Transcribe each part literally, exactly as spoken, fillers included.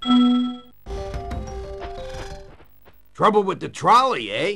Trouble with the trolley, eh?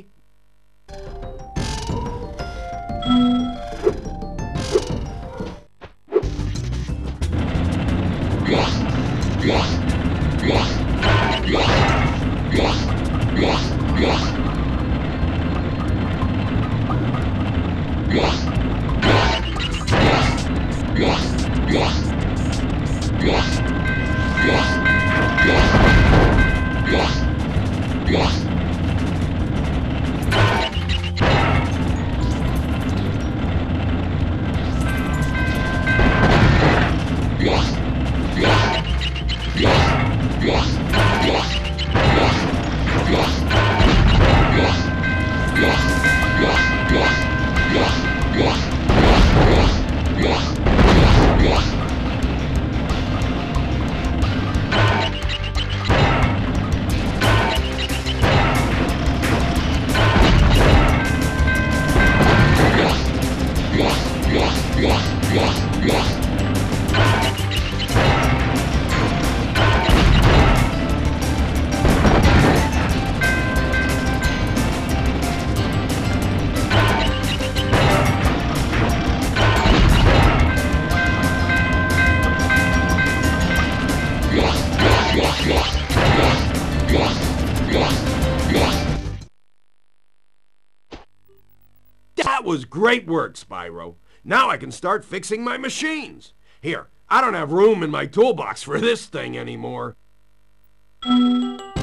That was great work, Spyro. Now I can start fixing my machines. Here, I don't have room in my toolbox for this thing anymore.